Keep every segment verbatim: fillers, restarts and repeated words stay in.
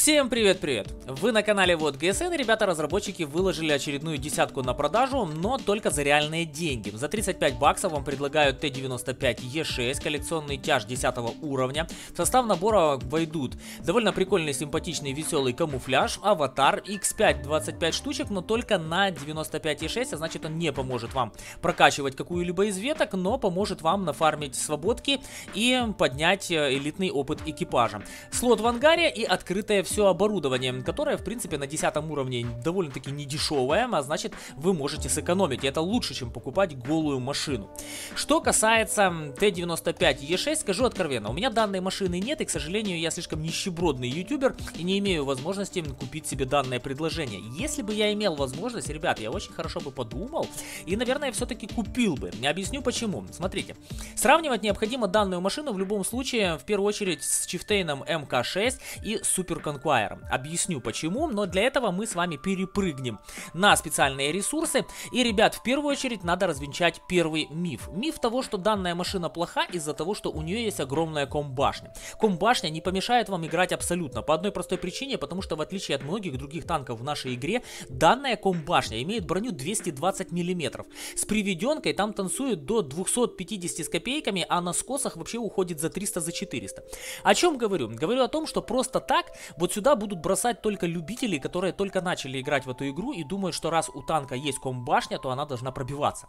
Всем привет-привет! Вы на канале Вот ГСН, и ребята-разработчики выложили очередную десятку на продажу, но только за реальные деньги. За тридцать пять баксов вам предлагают Т девяносто пять Е шесть, коллекционный тяж десятого уровня. В состав набора войдут довольно прикольный, симпатичный, веселый камуфляж, аватар, икс пять двадцать пять штучек, но только на девяносто пять Е шесть, а значит он не поможет вам прокачивать какую-либо из веток, но поможет вам нафармить свободки и поднять элитный опыт экипажа. Слот в ангаре и открытое все оборудование, которое в принципе на десятом уровне довольно-таки недешевое, а значит вы можете сэкономить, и это лучше, чем покупать голую машину. Что касается Т девяносто пять Е шесть, скажу откровенно, у меня данной машины нет, и к сожалению я слишком нищебродный ютубер и не имею возможности купить себе данное предложение. Если бы я имел возможность, ребят, я очень хорошо бы подумал и, наверное, все-таки купил бы. Объясню почему. Смотрите, сравнивать необходимо данную машину в любом случае в первую очередь с Chieftain эм ка шесть и Super Conqueror. Объясню почему, но для этого мы с вами перепрыгнем на специальные ресурсы. И, ребят, в первую очередь надо развенчать первый миф. Миф того, что данная машина плоха из-за того, что у нее есть огромная комбашня. Комбашня не помешает вам играть абсолютно, по одной простой причине, потому что в отличие от многих других танков в нашей игре, данная комбашня имеет броню двести двадцать миллиметров. С приведенкой там танцует до двухсот пятидесяти с копейками, а на скосах вообще уходит за триста, за четыреста. О чем говорю? Говорю о том, что просто так вот сюда будут бросать только любители, которые только начали играть в эту игру и думают, что раз у танка есть комбашня, то она должна пробиваться.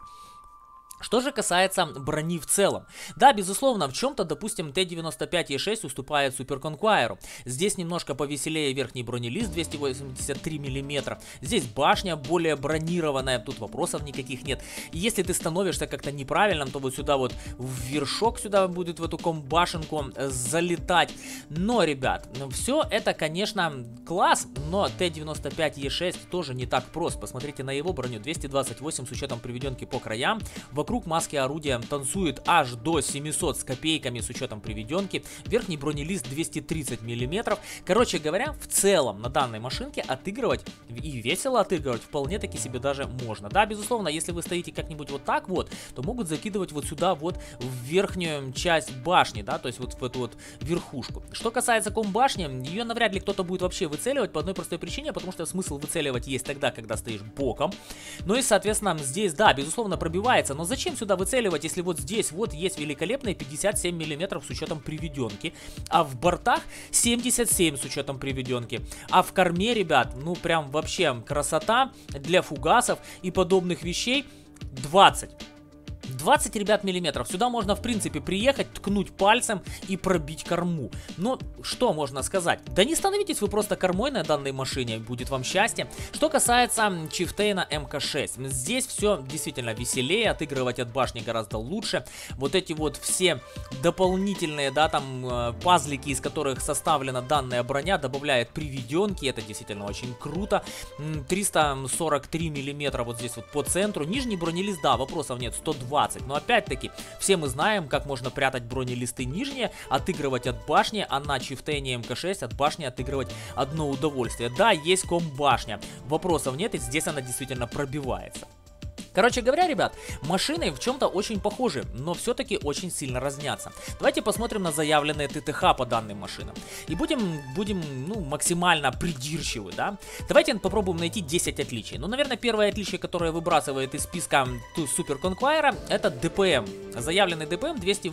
Что же касается брони в целом. Да, безусловно, в чем-то, допустим, Т девяносто пять Е шесть уступает Super Conqueror. Здесь немножко повеселее верхний бронелист, двести восемьдесят три миллиметра. Здесь башня более бронированная, тут вопросов никаких нет. И если ты становишься как-то неправильным, то вот сюда вот в вершок сюда будет в эту комбашенку залетать. Но, ребят, все это, конечно, класс, но Т девяносто пять Е шесть тоже не так прост. Посмотрите на его броню, двести двадцать восемь с учетом приведенки по краям. Вокруг маски орудия танцует аж до семисот с копейками с учетом приведенки. Верхний бронелист двести тридцать миллиметров. Короче говоря, в целом на данной машинке отыгрывать и весело отыгрывать вполне таки себе даже можно. Да, безусловно, если вы стоите как-нибудь вот так вот, то могут закидывать вот сюда вот в верхнюю часть башни, да, то есть вот в эту вот верхушку. Что касается комбашни, ее навряд ли кто-то будет вообще выцеливать по одной простой причине, потому что смысл выцеливать есть тогда, когда стоишь боком. Ну и, соответственно, здесь, да, безусловно, пробивается, но зачем сюда выцеливать, если вот здесь вот есть великолепные пятьдесят семь миллиметров с учетом приведенки, а в бортах семьдесят семь с учетом приведенки, а в корме, ребят, ну прям вообще красота для фугасов и подобных вещей двадцать. двадцать, ребят, миллиметров. Сюда можно, в принципе, приехать, ткнуть пальцем и пробить корму. Но что можно сказать? Да не становитесь вы просто кормой на данной машине, будет вам счастье. Что касается Chieftain эм ка шесть, здесь все действительно веселее, отыгрывать от башни гораздо лучше. Вот эти вот все дополнительные, да, там, пазлики, из которых составлена данная броня, добавляет приведенки, это действительно очень круто. триста сорок три миллиметра вот здесь вот по центру. Нижний бронелист, да, вопросов нет, сто двадцать. Но опять-таки, все мы знаем, как можно прятать бронелисты нижние, отыгрывать от башни, а на Chieftain эм ка шесть от башни отыгрывать одно удовольствие. Да, есть комбашня, вопросов нет, и здесь она действительно пробивается. Короче говоря, ребят, машины в чем-то очень похожи, но все-таки очень сильно разнятся. Давайте посмотрим на заявленные Т Т Х по данным машинам. И будем, будем ну, максимально придирчивы, да. Давайте попробуем найти десять отличий. Ну, наверное, первое отличие, которое выбрасывает из списка Super Conqueror, это Д П М. Заявленный Д П М две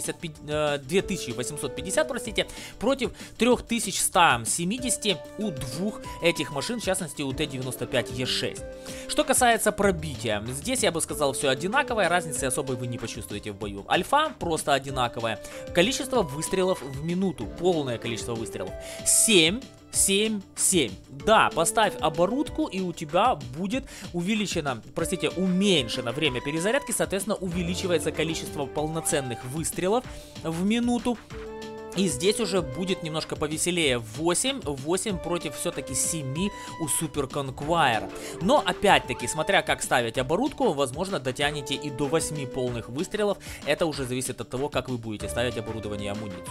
тысячи восемьсот пятьдесят, простите, против три тысячи сто семьдесят у двух этих машин, в частности у Т девяносто пять Е шесть. Что касается пробития, здесь я бы сказал все одинаковое, разницы особой вы не почувствуете в бою. Альфа просто одинаковое. Количество выстрелов в минуту, полное количество выстрелов семь. семь, семь. Да, поставь оборудку, и у тебя будет увеличено, простите, уменьшено время перезарядки, соответственно, увеличивается количество полноценных выстрелов в минуту. И здесь уже будет немножко повеселее. восемь, восемь против все-таки семи у Super Conqueror. Но опять-таки, смотря как ставить оборудку, возможно, дотянете и до восьми полных выстрелов. Это уже зависит от того, как вы будете ставить оборудование и амуницию.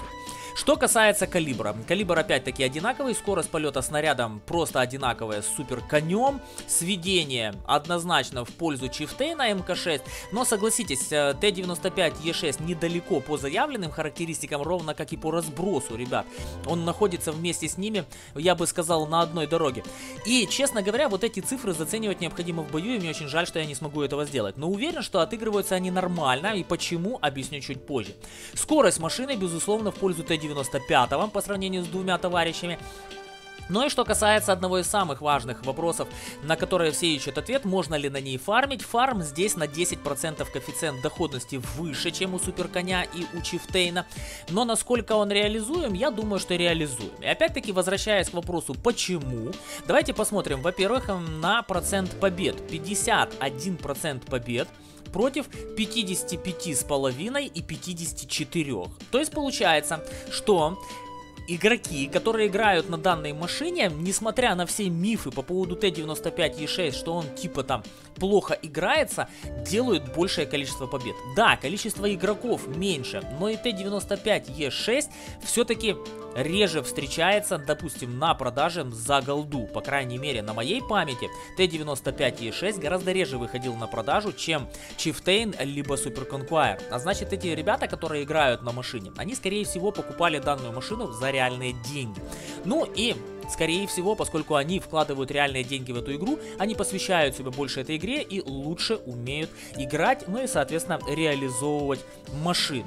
Что касается калибра. Калибр опять-таки одинаковый, скорость полета снаряда просто одинаковая с супер конем. Сведение однозначно в пользу Chieftain эм ка шесть, но согласитесь, Т девяносто пять Е шесть недалеко по заявленным характеристикам, ровно как и по разбросу, ребят. Он находится вместе с ними, я бы сказал, на одной дороге. И, честно говоря, вот эти цифры заценивать необходимо в бою, и мне очень жаль, что я не смогу этого сделать. Но уверен, что отыгрываются они нормально, и почему, объясню чуть позже. Скорость машины, безусловно, в пользу Т девяносто пять по сравнению с двумя товарищами. Ну и что касается одного из самых важных вопросов, на которые все ищут ответ, можно ли на ней фармить. Фарм здесь на десять процентов коэффициент доходности выше, чем у суперконя и у Чифтейна. Но насколько он реализуем, я думаю, что реализуем. И опять-таки, возвращаясь к вопросу, почему, давайте посмотрим, во-первых, на процент побед. пятьдесят один процент побед против пятидесяти пяти с половиной и пятидесяти четырёх. То есть получается, что игроки, которые играют на данной машине, несмотря на все мифы по поводу Т девяносто пять Е шесть, что он типа там плохо играется, делают большее количество побед. Да, количество игроков меньше, но и Т девяносто пять Е шесть все-таки реже встречается, допустим, на продаже за голду. По крайней мере, на моей памяти Т девяносто пять Е шесть гораздо реже выходил на продажу, чем Chieftain либо Super Conqueror. А значит, эти ребята, которые играют на машине, они, скорее всего, покупали данную машину за реальные деньги. Ну и, скорее всего, поскольку они вкладывают реальные деньги в эту игру, они посвящают себя больше этой игре и лучше умеют играть, ну и, соответственно, реализовывать машину.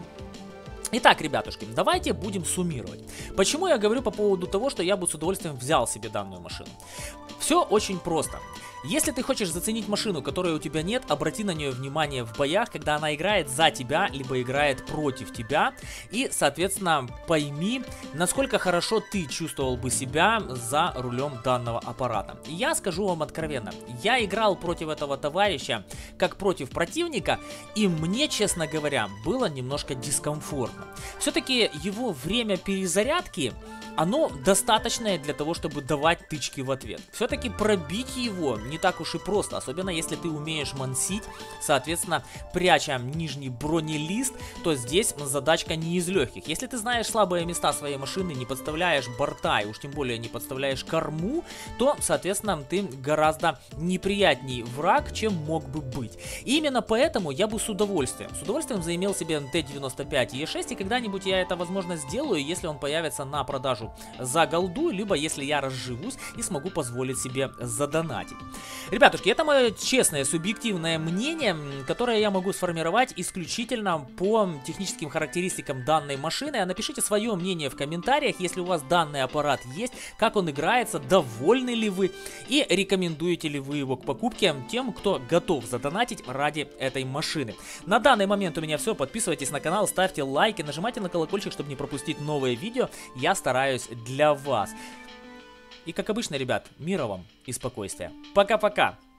Итак, ребятушки, давайте будем суммировать. Почему я говорю по поводу того, что я бы с удовольствием взял себе данную машину? Все очень просто. Если ты хочешь заценить машину, которой у тебя нет, обрати на нее внимание в боях, когда она играет за тебя, либо играет против тебя. И, соответственно, пойми, насколько хорошо ты чувствовал бы себя за рулем данного аппарата. И я скажу вам откровенно, я играл против этого товарища, как против противника, и мне, честно говоря, было немножко дискомфортно. Все-таки его время перезарядки, оно достаточное для того, чтобы давать тычки в ответ. Все-таки пробить его не так уж и просто, особенно если ты умеешь мансить, соответственно, пряча нижний бронелист, то здесь задачка не из легких. Если ты знаешь слабые места своей машины, не подставляешь борта и уж тем более не подставляешь корму, то, соответственно, ты гораздо неприятней враг, чем мог бы быть. И именно поэтому я бы с удовольствием, с удовольствием заимел себе Т девяносто пять Е шесть, и когда-нибудь я это, возможно, сделаю, если он появится на продажу за голду, либо если я разживусь и смогу позволить себе задонатить. Ребятушки, это мое честное, субъективное мнение, которое я могу сформировать исключительно по техническим характеристикам данной машины. А напишите свое мнение в комментариях, если у вас данный аппарат есть, как он играется, довольны ли вы и рекомендуете ли вы его к покупке тем, кто готов задонатить ради этой машины. На данный момент у меня все. Подписывайтесь на канал, ставьте лайки, нажимайте на колокольчик, чтобы не пропустить новые видео. Я стараюсь для вас. И как обычно, ребят, мира вам и спокойствия. Пока-пока!